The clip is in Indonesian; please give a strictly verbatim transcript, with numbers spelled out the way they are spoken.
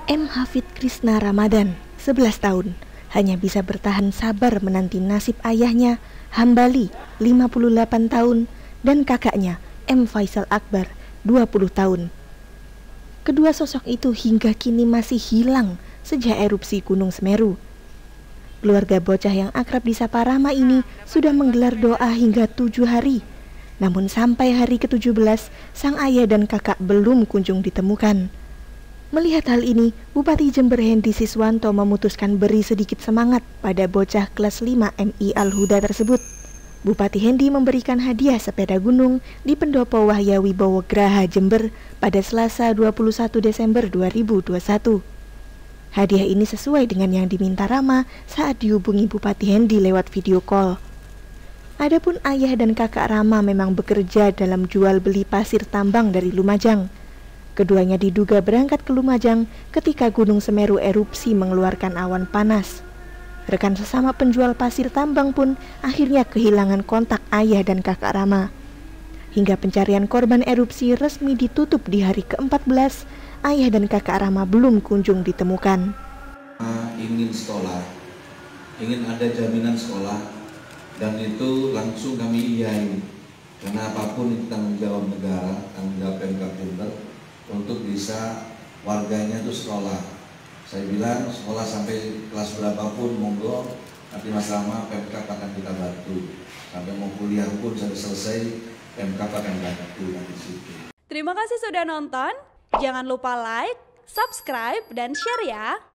M. Hafid Krisna Ramadan, sebelas tahun, hanya bisa bertahan sabar menanti nasib ayahnya, Hambali, lima puluh delapan tahun, dan kakaknya, M. Faisal Akbar, dua puluh tahun. Kedua sosok itu hingga kini masih hilang sejak erupsi Gunung Semeru. Keluarga bocah yang akrab disapa Rama ini sudah menggelar doa hingga tujuh hari. Namun sampai hari ke tujuh belas, sang ayah dan kakak belum kunjung ditemukan. Melihat hal ini, Bupati Jember Hendy Siswanto memutuskan beri sedikit semangat pada bocah kelas lima M I Al-Huda tersebut. Bupati Hendy memberikan hadiah sepeda gunung di Pendopo Wahya Wibowo Graha Jember pada Selasa dua puluh satu Desember dua ribu dua puluh satu. Hadiah ini sesuai dengan yang diminta Rama saat dihubungi Bupati Hendy lewat video call. Adapun ayah dan kakak Rama memang bekerja dalam jual beli pasir tambang dari Lumajang. Keduanya diduga berangkat ke Lumajang ketika Gunung Semeru erupsi mengeluarkan awan panas. Rekan sesama penjual pasir tambang pun akhirnya kehilangan kontak ayah dan kakak Rama. Hingga pencarian korban erupsi resmi ditutup di hari ke empat belas, ayah dan kakak Rama belum kunjung ditemukan. Ingin sekolah, ingin ada jaminan sekolah, dan itu langsung kami iyain. Karena apapun itu tanggung jawab negara, tanggung jawab Pemkab Jember untuk bisa warganya itu sekolah. Saya bilang sekolah sampai kelas berapapun monggo, nanti Mas Rama Pemkab akan kita bantu. Sampai mau kuliah pun sampai selesai Pemkab akan bantu nanti situ. Terima kasih sudah nonton. Jangan lupa like, subscribe, dan share ya.